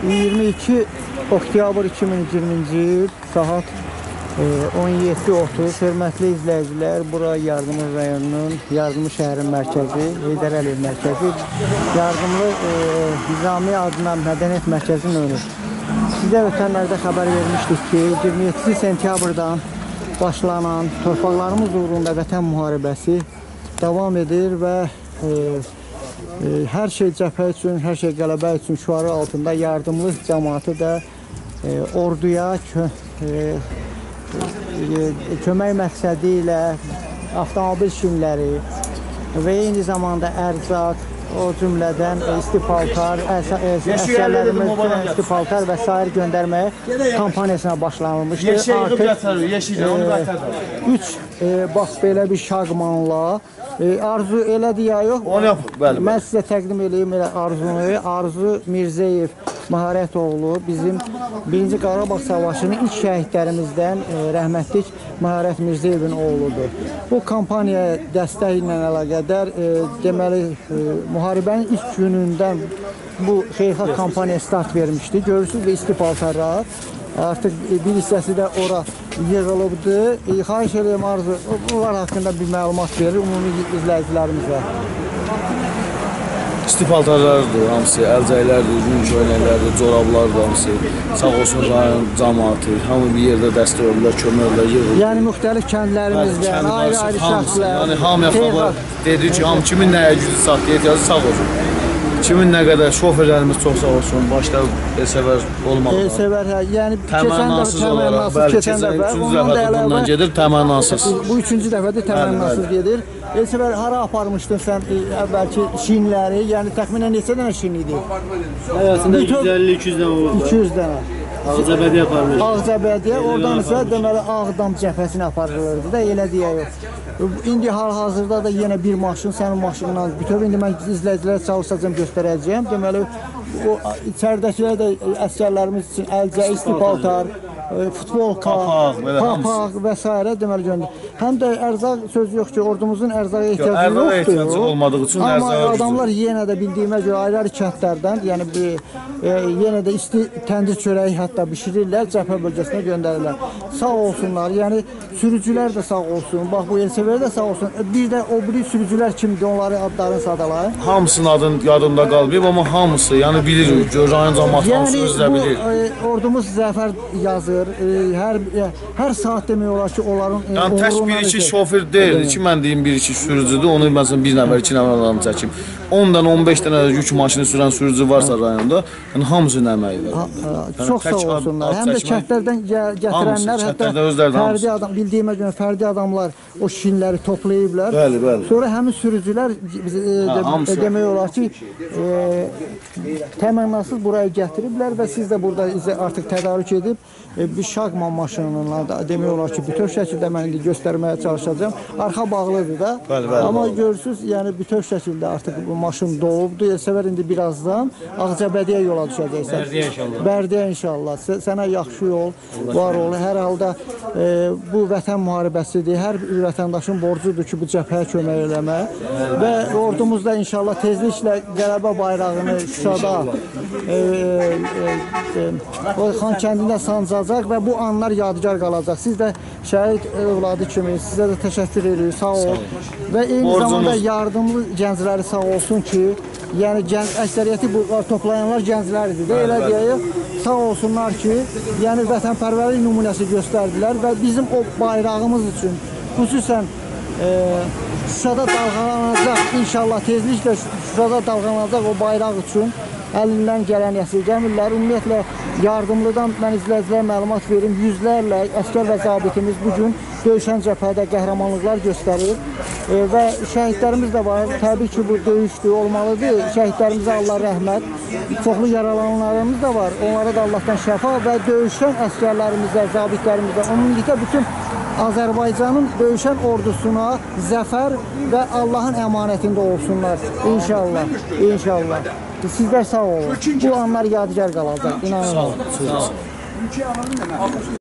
22 oktyabr 2020-ci il saat 17:30. Hörmətli izləyicilər, bura Yardımlı rayonunun, Yardımlı şəhərin mərkəzi, Heydər Əliyev mərkəzi, Yardımlı Nizami adına mədəniyyət mərkəzinin önü. Sizə ötənlərdə xəbər vermişdik ki, 27 sentyabrdan başlanan torpaqlarımız uğrunda vətən müharibəsi davam edir və hər şey cəbhə üçün, hər şey qələbə üçün şüarı altında Yardımlı cəmaatı da orduya kömək məqsədi ilə avtomobil şinləri və eyni zamanda ərzaq, o cümlədən isti paltar, əsgərlərimiz isti paltar və s. göndərməyə kampaniyasına başlanılmışdır. Üç bax belə bir şaqmanla Arzu elədir ya yox? Onu yapın, bəli. Mən sizə təqdim edeyim elə Arzunu. Arzu Mirzəyev Məharətoğlu bizim 1-ci Qarabağ Savaşının ilk şəhidlərimizdən rəhmətlik Məharət Mirzəyevin oğludur. Bu kampaniyaya dəstək ilə əlaqədar deməli müharibənin ilk günündən bu xeyirxah kampaniyaya start vermişdi. Görürsünüz və isti paltarlar artıq bir hissəsi də ora yığılıbdır. Xahiş edirəm Arzu, bunlar haqqında bir məlumat verir ümumi izləyicilərimizə. İsti paltarlardır, hamısı, əlcəklərdir, yün köynəklərdir, corablardır, hamısı. Sağ olsun rayon cəmaatı, hamı bir yerdə dəstək olurlar, kömək olurlar, yığılır. Yəni müxtəlif kəndlərimizdən, ayrı-ayrı şəxslər. Yəni hamıya xəbər dedi ki, kimin nəyə gücü çatdı, ehtiyacı sağ olsun. Kimin nə qədər şoferlərimiz çox sağ olsun, başda elsevər olmalıdır. Elsevər, yəni təmənnasız olaraq, bəli, keçən 3-cü dəfədir bundan gedir, təmənnasız. Bu 3-cü dəfədir təmənnasız gedir. Elsevər, hara aparmışdın sən əvvəlki şinləri, yəni təxminən neçə dənə şin idi? Həyatında 150-200 dənə olurdu. 200 dənə. Ağcabədiyə aparılır. Ağcabədiyə, oradan isə deməli Ağdam cəbhəsinə aparılırdı da, elə deyə yox. İndi hal-hazırda da yenə bir maşın, sənin maşınla bütöv. İndi mən izləyicilərə çalışacağım, göstərəcəyəm. Deməli, o içəridəkilər də əsgərlərimiz üçün əlcək, isti paltar, futbolka, papaq və s. deməli göndər. Həm də ərzaq söz yox ki, ordumuzun ərzağa ehtiyacı yoxdur. Ərzağa ehtiyacı olmadığı üçün amma adamlar yenə də bildiyimə görə ayrı-ayrı kəndlərdən, yəni yenə də isti təndir çörəyi hətta bişirirlər, cəbhə bölgəsinə göndərirlər. Sağ olsunlar, yəni sürücülər də sağ olsun, bax bu elsevər də sağ olsun. Bir də o biri sürücülər kimdir, onları adlarını sadalayın. Hamısının adın yadımda qalmayıb, amma hamısı, yəni bilir, rayon cəmaatı hamısı özlə bilir. Yəni ordumuz zəfər yazır, hər saat demək olar ki, onların yəni tək bir-iki şofer deyil ki, mən deyim bir-iki sürücüdür, onu məsələn bir nəfər, iki nəfər adam çəkim. 10-dan 15 dənə yük maşını sürən sürücü varsa rayonda, yəni hamısının əməyidir. Çox sağ olsunlar. Həm də kəndlərdən gətirənlər, hətta fərdi adam, bildiyimə görə fərdi adamlar o şinləri toplayıblar. Bəli, bəli. Sonra həmin sürücülər demək olar ki, təmənnasız buraya gətiriblər və siz də burada artıq tədarük edib bir şaqman maşınıyla demək olar ki, bütöv şəkildə mən indi göstərməyə çalışacağım. Arxa bağlıdır da. Amma görürsünüz, yəni bütöv şəkildə artıq bu maşın dolubdur. Elsevər indi birazdan Ağcabədiyə yola düşəcəksən. Bərdiyə inşallah. Bərdiyə inşallah. Sənə yaxşı yol var ol. Hər halda bu vətən müharibəsidir. Hər bir vətəndaşın borcudur ki, bu cəbhəyə kömək eləmək. Və ordumuz da inşallah tezliklə qələbə bayrağını Şuşada Xankəndində sancacaq və bu anlar yadigar qalacaq. Siz də şəhid övladı kimi sizə də təşəkkür edirik. Sağ ol. Və eyni zamanda yardımlı gəncləri sağ olsun ki, yəni əksəriyyəti bu toplayanlar gənclərdir də, elə deyək. Sağ olsunlar ki, yəni vətənpərvərlik nümunəsi göstərdilər və bizim o bayrağımız üçün xüsusən Şuşada dalğalanacaq, inşallah tezliklə Şuşada dalğalanacaq o bayraq üçün əlindən gələn əsirgəmirlər. Ümumiyyətlə, yardımlıdan mən izləyicilərə məlumat verim. Yüzlərlə əskər və zabitimiz bugün döyüşən cəbhədə qəhrəmanlıqlar göstərir və şəhidlərimiz də var. Təbii ki, bu döyüşdür, olmalıdır. Şəhidlərimizə Allah rəhmət. Çoxlu yaralananlarımız da var. Onlara da Allahdan şəfa və döyüşən əskərlərimizə, zabitlərimizə, ümumilikdə bütün Azərbaycanın döyüşən ordusuna zəfər və Allahın əmanətində olsunlar. İnşallah, inşallah. Sizlər sağ olun. Bu anlar yadigar qalacaq, inanın.